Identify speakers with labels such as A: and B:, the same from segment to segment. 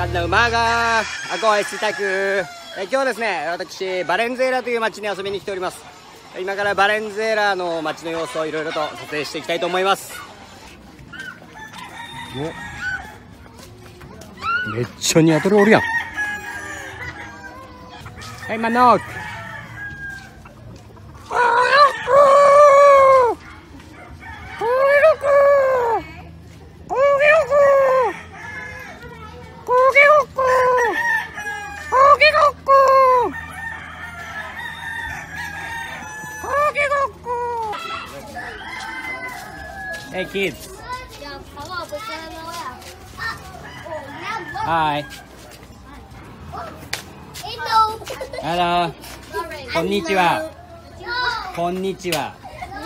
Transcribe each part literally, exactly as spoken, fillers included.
A: ガンダ馬がアコエスタク。え今日はですね、私バレンズエラという町に遊びに来ております。今からバレンズエラの町の様子をいろいろと撮影していきたいと思います。お、めっちゃニワトリおるやん。はい、マノーク。Hey kids. Hi. Hello. こんにちは。こんにちは。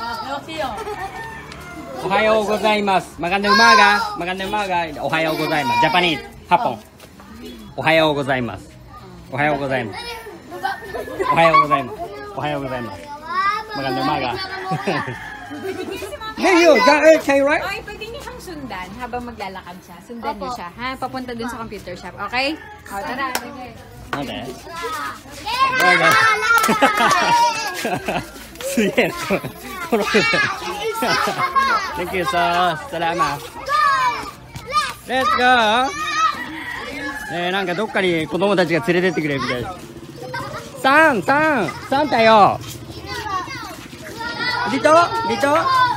A: おはようございます。Magandang umaga. Magandang umaga. おはようございます。ジャパニーズ。ハポン。おはようございます。おはようございます。おはようございます。おはようございます。Magandang umaga. Hey you, can you write?
B: Okay, pwede niyo siyang sundan habang maglalakad siya. Sundan niyo siya, ha? Papunta dun sa computer shop, okay? O, tara, sige.
A: Okay. Okay. すげえな、この子。Thank you so, salamat. Let's go. えー、なんかどっかに子供たちが連れてってくれるみたいです。サン、サン、サンタよ。Dito, dito.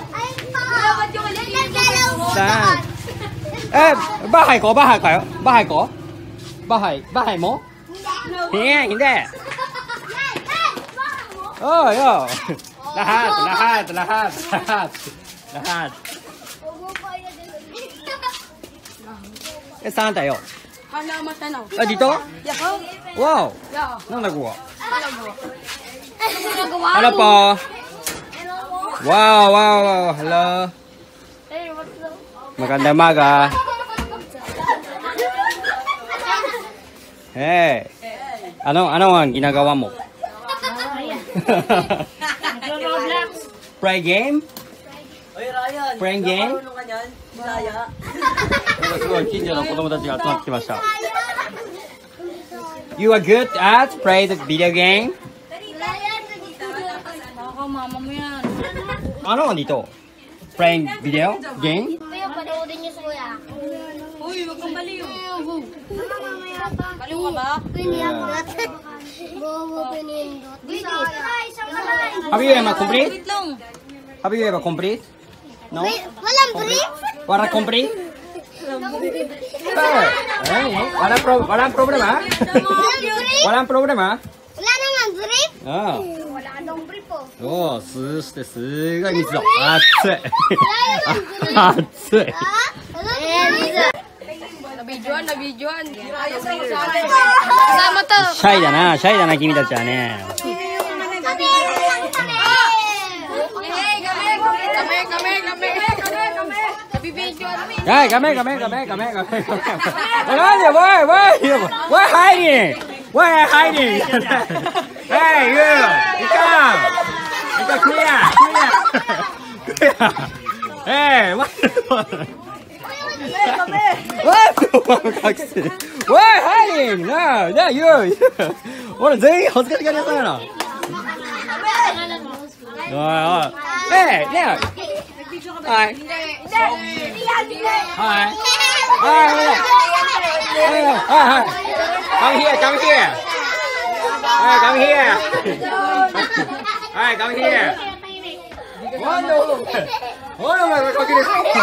A: Saan? Eh, bahay ko, bahay kayo? Bahay ko? Bahay, bahay mo? Hindi, hindi. Oh, yo. Lahat, lahat, lahat, lahat. Lahat. Eh, saan tayo? Ah, dito? Wow. Nanda ko? Hello po. Wow, wow, wow. Hello. Magandang umaga. Hey. Ano, ano ang ginagawa mo? Play game? Play game? すごい近所の子供たちが集まってきました。You are good at play the video game? Ano dito? Playing video game?
C: Kuya, panoodin niyo si Kuya.
B: Uy, huwag kang baliw. Baliw ka ba?
C: Pinindot. Bobo, pinindot.
A: Have you ever complete?
B: Wait lang.
A: Have you ever complete? No?
C: Walang brief?
A: Walang complete? Eh, walang, pro walang problema?
C: Walang brief?
A: Walang problema?
C: Wala naman brief?
A: Ah.
C: Wala nang brief po.
A: おお、そしてすごい水だ。熱い。熱い。
B: Na-videoan, na-videoan. Ayos lang sa akin. Kasama to.
A: シャイだな、シャイだな、君たちはね。
C: Kami! Kami!
B: Kami, kami, kami, kami, kami. Na-videoan.
A: はい、ガメガメガメガメガメガメ。なんで、why, why, why hiding? Why hiding? Hey, you, you come. You come clear, clear, clear. Hey, what? What? Why hiding? No, no, you. 俺全員恥ずかしがり屋さんやな。おいおい。Hey, yeah. Hi. Hi. Hi. Hi. Come here, come here. Hi, come here. Hi, come here. What no? What am I talking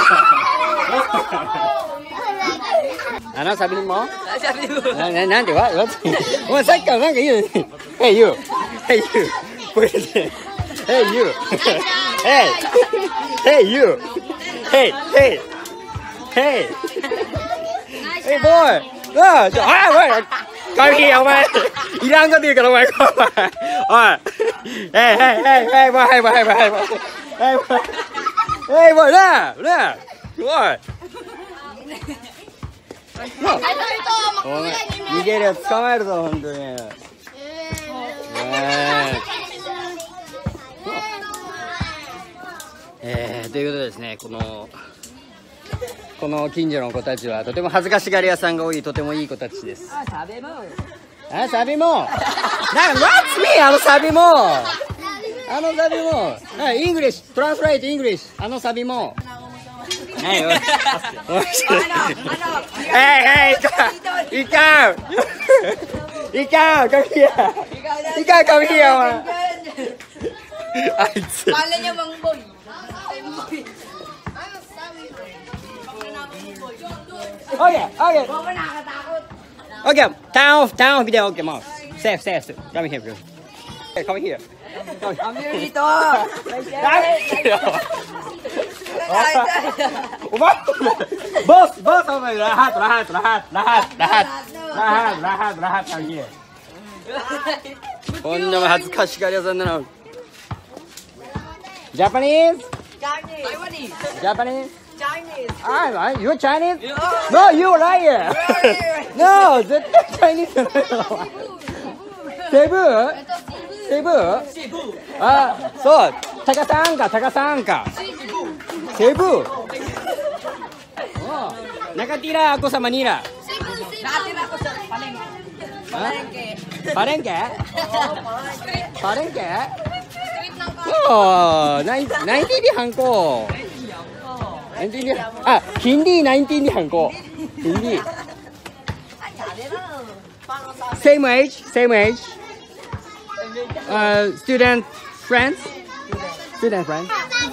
A: about? あのサビも？サビも。ななんでわ？お前さっきからなんか言う。Hey you. Hey you. Please. Hey you. Hey. Hey you. Hey hey. Hey. Hey boy. ああ、ちょ、あおい。髪切れお前。いらんこと言うからお前。おい。Hey hey hey hey boy hey boy hey boy hey boy. Hey boy. Hey boy なあなあ。おい。逃げるよ、捕まえるぞ、本当に。えー、ということでですね、このこの近所の子たちはとても恥ずかしがり屋さんが多いとてもいい子たちです。
D: あ、サビも。
A: あ、サビも。なんか What's me あのサビも。あのサビも。はい、イングリッシュ、トランスレイトイングリッシュ。あのサビも。はい、おい。えい、えい、いかん。いかん、come here。いかん、come here お前。あいつ。
D: Kala niya mang boy.
A: Okay, okay.
D: Baka nakakatakot.
A: Okay, turn off, turn off video. Okay, mo. Safe, safe. Come here, bro. Okay, come here. Come
D: Kami
A: here.
D: dito.
A: Umat! Boss, boss, oh my, lahat, lahat, lahat, lahat, lahat, lahat, lahat, lahat, come here. こんな恥ずかしがり屋さんなの。Japanese?
D: Chinese.
A: Japanese?
D: Chinese.
A: Ah, you're Chinese? No, you're liar. No, 絶対 Chinese じゃないの。セブセブあ、そう、タカさんか、タカさんか。セブ中ティラ、アコ様ニラ。
D: Nakatira ko sa palengke. Palengke.
A: Palengke? Palengke? Oh, naintindihan ko. Naintindihan. Ah, hindi naintindihan ko. Hindi. Same age, same age. Uh, student friends? Student friends?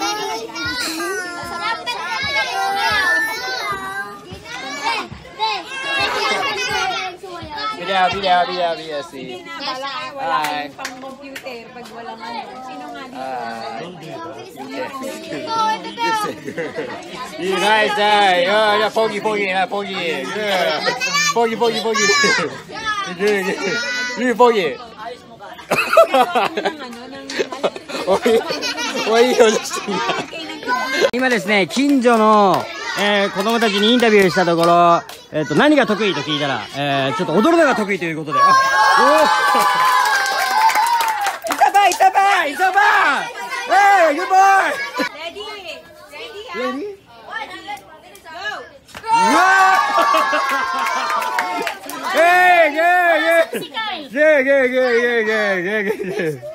A: Video, video, video, video, see. Hi.
B: Pang-computer pag walang ano. Sino nga dito?
A: You nice guy. Yeah, yeah, foggy, foggy, yeah, foggy. Yeah. Foggy, foggy, foggy. Good, good. You foggy. おい、おい、いい表情してんだ。今ですね、近所の、えー、子供たちにインタビューしたところ、えっと、何が得意と聞いたら、えー、ちょっと踊るのが得意ということで。あ、おーいたばい、いたばい、いたばい。えい、グッボーイ。
D: Ready? Ready?
A: Ready?
D: Go!
A: うわーえい、ゲー、ゲー。ゲー、ゲー、ゲー、ゲー、ゲー、ゲー、ゲー。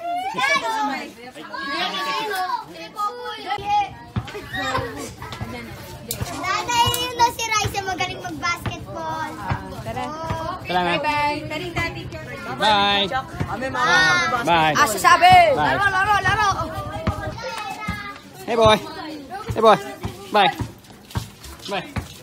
C: Si Raisa magaling mag-basketball.
A: Salamat.
B: Bye-bye. Taring dati.
A: Bye.
D: Kami mga
A: Bye.
D: Ah, sasabi!
A: Bye.
D: Laro, laro, laro!
A: Hey boy. Hey boy. Bye. Bye.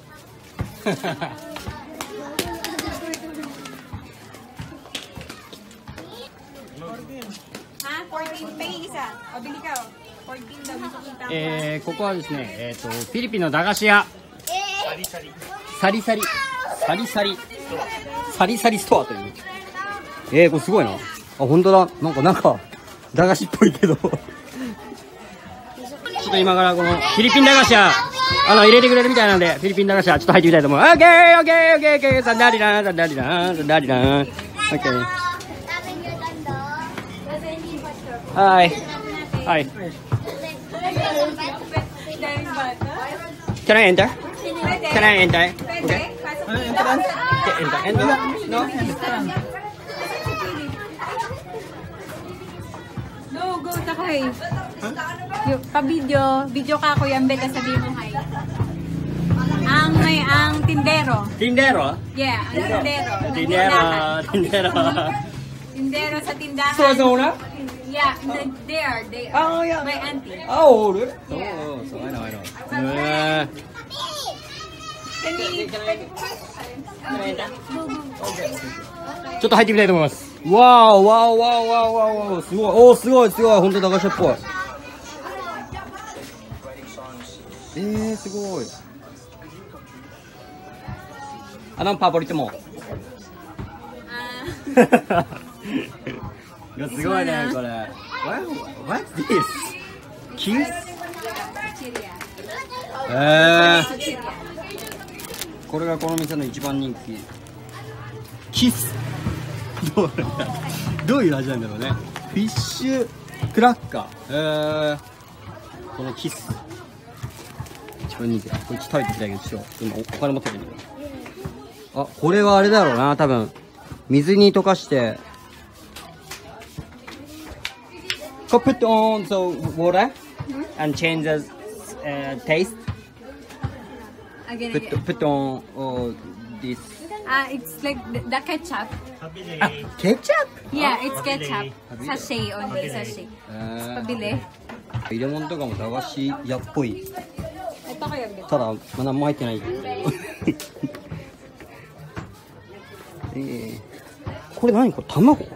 B: Ha? fourteen pa yung isa. O, bili ka o. fourteen daw. Gusto kita.
A: えー、ここはですね、えっと、フィリピンの駄菓子屋。サリサリ。サリサリ。サリサリ。サリサリストアという。えー、これすごいな。あ、本当だ。なんか、なんか、駄菓子っぽいけど。ちょっと今からこの、フィリピン駄菓子屋、あの、入れてくれるみたいなんで、フィリピン駄菓子屋、ちょっと入ってみたいと思う。オッケーオッケーオッケーオッケーサンダリラン、サンダリラン、サンダリラン。オッケー。はい。はい。Can I enter? Can I enter? Okay. Enter. Enter. No.
B: No, go takay. Yung pa-video, video ka Kuya Ambet, sabihin mo hi. Ang may ang tindero.
A: Tindero?
B: Yeah, ang tindero.
A: Tindero. Tindero.
B: Tindero sa tindahan.
A: So, so na?
B: Yeah, they are. They are.
A: Oh, yeah.
B: My auntie.
A: Oh, really? Oh, so I know, I know. Uh,
B: Can we...
A: ちょっと入ってみたいと思います。わーわーわーわーわーわーすごい。おー、すごいすごい。本当駄菓子屋っぽい。えー、すごい。あのパボリテも。いや、すごいね、これ。What? What's this? Kiss? えー。これがこの店の一番人気。キス。どうどういう味なんだろうね。フィッシュクラッカー。えー。このキス。 これにて、これちょっと食べてみたいけど、ちょっと今お金持ってるんだけど。あ、これはあれだろうな、多分。水に溶かして。これ put on the water and change the uh, taste.
B: Again,
A: Put,
B: again.
A: put on uh, this.
B: Ah, it's like the, the ketchup.
A: Ah, ketchup?
B: Yeah, it's ketchup. Sachet only, sachet.
A: えー
B: Pabili.
A: 入れ物とかも駄菓子屋っぽい。
B: Ito kayo.
A: ただ、まあ、何も入ってない。えー、これ何これ卵？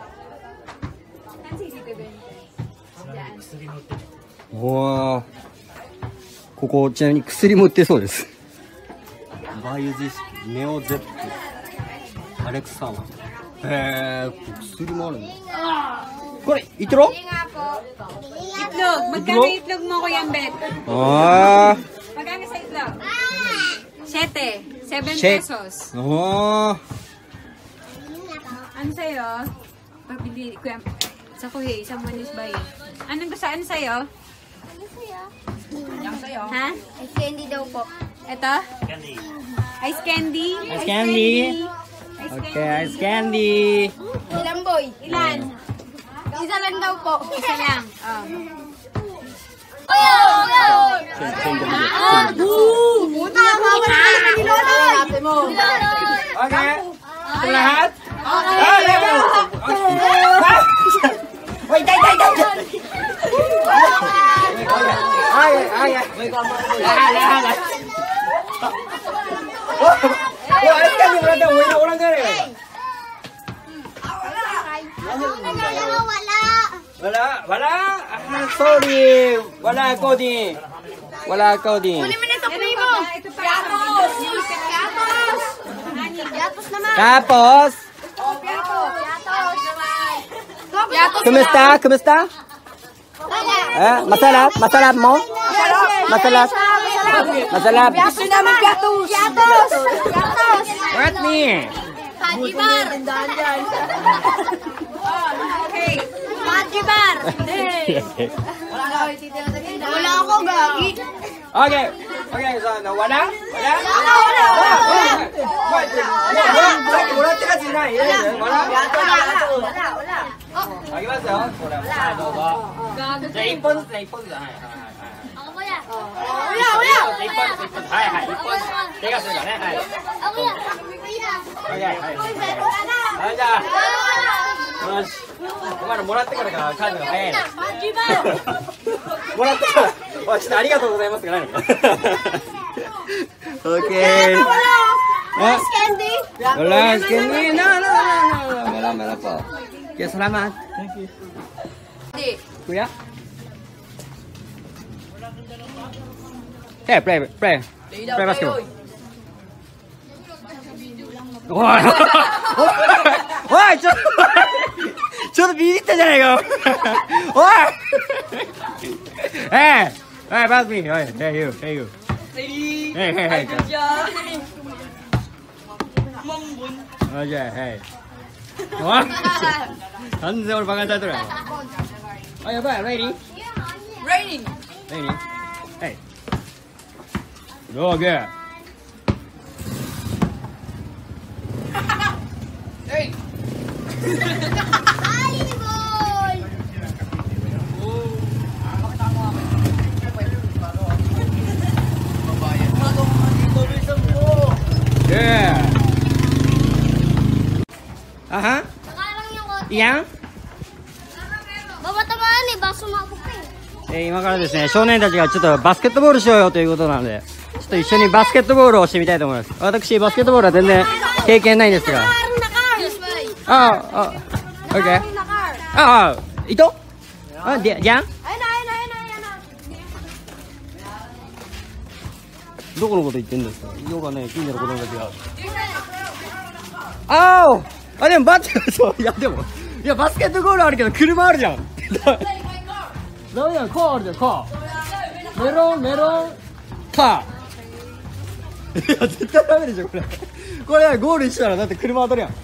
A: おー、ここちなみに薬も売ってそうです。バイオジスネオゼップアレクサーマ。へー、薬もあるね。これイトロ？
B: Itlog. Magkano itlog mo, Kuya Ambet?
A: あー。
B: Magkano sa itlog? Sete. Seven
A: Shit.
B: pesos.
A: おー。
B: Ano sa'yo? Pabili, Kuya. Sa Kuya, isang manis ba yun? Anong gusto? Ano sa'yo?
C: Ano siya?
D: Yang sa'yo.
B: Ha?
C: Ice candy daw po.
B: Ito? Ice candy.
A: Ice candy.
B: Ice
A: Okay, ice candy.
C: Ilan boy?
B: Ilan?
C: Isa lang daw po.
B: Isa lang. Oh.
C: Ayun!
B: Ah, boo!
C: Puta, mawala na ni Loloy!
A: Okay. Ito lahat?
B: Okay.
A: Ah, level! Wait, day, day, day! Ay, ay, ay. Lahat, lahat. Oh, ice candy mo natin. Ulang ka rin.
C: Wala!
A: Wala, wala. Ah, sorry. Wala ako din. Wala ako din.
C: Kunin mo na ito,
B: Ano
C: primo!
B: pa ba? Ito pa.
C: Yatos! Yatos! Yatos naman!
A: Tapos,
C: Yatos! Yatos!
A: kumusta? Kumusta? Eh, masarap? Masarap mo? Masarap? Masarap?
C: Gusto namin yatos! Yatos! Yatos!
A: What me?
C: Haji Bar!
B: Okay.
C: Haji Bar! Wala ako, gagi!
A: Okay. Okay, so, no, wala? Wala?
C: Wala, wala, wala!
A: Wala? Walaって感じないええwala?
C: Wala, wala!
A: あげますよ。これはい、どうぞ。
B: Gago
A: じゃあ一本ずつね、一本ずつ。はいはいはい。
C: Ako kuya!
A: 一本ずつ、一本ずつ、一本ずつ。はいはい、一本ずつ。手がするからね。はい。
C: Ako kuya! Kuya!
A: はいはいはい。はい、じゃあ。よし。お前らもらってからが帰るのが早いな。
C: Haji Bar!
A: もらってから。おい、ちょっとありがとうございますがないのか。オッケー。
C: Ice candy!
A: Wala, es que ni, no, no, no, no, wala, wala po. Kaya salamat. Thank you. Kuya? Hey, play, play. Play basketball. Oy! Oy! ちょっと、ちょっとビビったじゃないか。おい! Hey! Hey, pass me. Hey, you, hey, you. Hey, hey, hey. 아, 예, 헤이. 와, 완전 오늘 방금 잘 들어요. 아, 여봐, 레이디.
D: Raining.
A: 레이디. 헤이. 로그.
D: Hey.
C: Volleyball!
A: 예. 아하.
C: Nakarang yung kote.
A: 이양.
C: Babatamaan eh, baka sumabog ka eh.
A: えー今からですね、少年たちがちょっとバスケットボールしようよということなので、ちょっと一緒にバスケットボールをしてみたいと思います。私、バスケットボールは全然経験ないんですが。ああ、あ、オッケー。ああ、ito? Ah, di- diyan?
C: Ayun na, ayun na, ayun na, ayun na.
A: どこのこと言ってんですか？よかね、近所の子供たちが。ああ、あ、でもバッテそう、いやでも、いやバスケットゴールあるけど車あるじゃん。ダメじゃん、カーあるじゃん、カー。メロン、メロン、カー。いや、絶対ダメでしょ、これ。これ、ゴール一緒ならだって車当たるやん。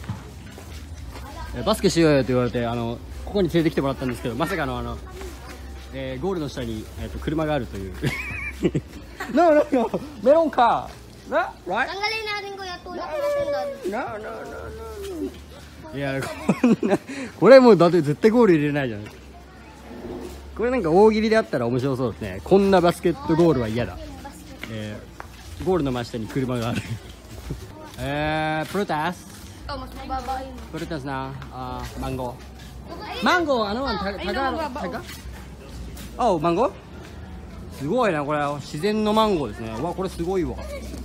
A: えバスケしようよって言われて、あの、ここに連れてきてもらったんですけど、まさかのあの、えーゴールの下に、えーと車があるという。 No, no, no. Meron ka. No, right?
C: Tanggalin natin kuya, tulak natin doon.
A: No, no, no, no. いや、こんな、これもうだって絶対ゴール入れないじゃん。これなんか大喜利であったら面白そうですね。こんなバスケットゴールは嫌だ。えー、ゴールの真下に車がある。えー、プロタス。
C: Oh, mas mababa yun.
A: Prutas na, ah, mango. Mango, ano man, taga, taga, taga? Oh, mango? すごいな、これ、自然のマンゴーですね。わ、これすごいわ。こ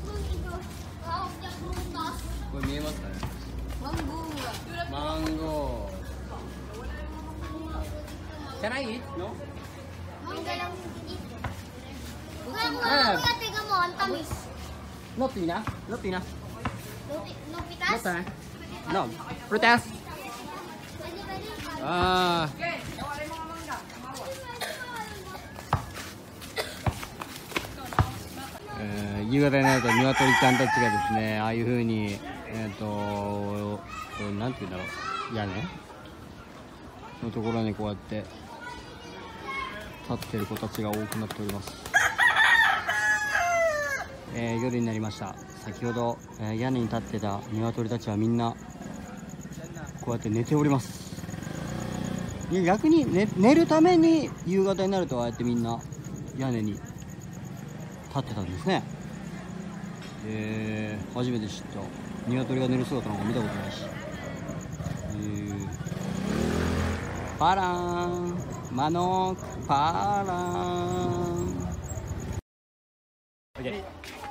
A: れ見えますかね。マンゴー。Can I eat? No?
C: Mangga lang dito. Kuya,
A: Ah.
C: kuya, kuya, tingnan mo, ang tamis.
A: Not enough? Not enough?
C: No, no
A: Not
C: pitas?
A: enough? No. Prutas.
C: Pwede, pwede.
A: Ah. えー夕方になると鶏ちゃんたちがですね、ああいう風にえっ、とこれなんて言うんだろう、屋根のところにこうやって立ってる子たちが多くなっております。えー夜になりました。先ほど、えー屋根に立ってた鶏たちはみんなこうやって寝ております。いや逆に、ね、寝るために夕方になるとああやってみんな屋根に立ってたんですね。えー、初めて知った。鶏が寝る姿なんか見たことないし。えー、パラーンマノークパラーン。 OK